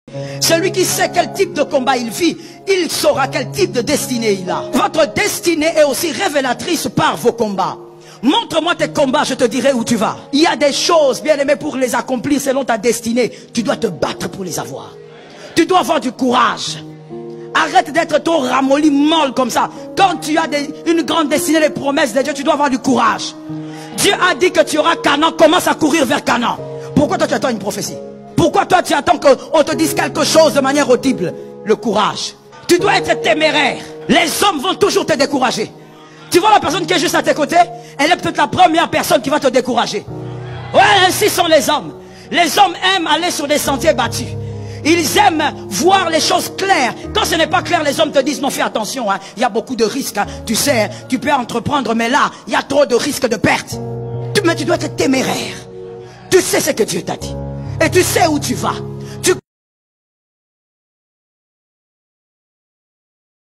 Celui qui sait quel type de combat il vit, il saura quel type de destinée il a. Votre destinée est aussi révélatrice par vos combats. Montre-moi tes combats, je te dirai où tu vas. Il y a des choses, bien aimé, pour les accomplir selon ta destinée. Tu dois te battre pour les avoir. Tu dois avoir du courage. Arrête d'être trop ramolli, molle comme ça. Quand tu as une grande destinée, les promesses de Dieu, tu dois avoir du courage. Dieu a dit que tu auras Canaan, commence à courir vers Canaan. Pourquoi toi tu attends une prophétie? Pourquoi toi tu attends qu'on te dise quelque chose de manière audible? Le courage. Tu dois être téméraire. Les hommes vont toujours te décourager. Tu vois la personne qui est juste à tes côtés? Elle est peut-être la première personne qui va te décourager. Ouais, ainsi sont les hommes. Les hommes aiment aller sur des sentiers battus. Ils aiment voir les choses claires. Quand ce n'est pas clair, les hommes te disent non, fais attention, hein. Il y a beaucoup de risques, hein. Tu sais, tu peux entreprendre, mais là, il y a trop de risques de perte. Mais tu dois être téméraire. Tu sais ce que Dieu t'a dit. Et tu sais où tu vas.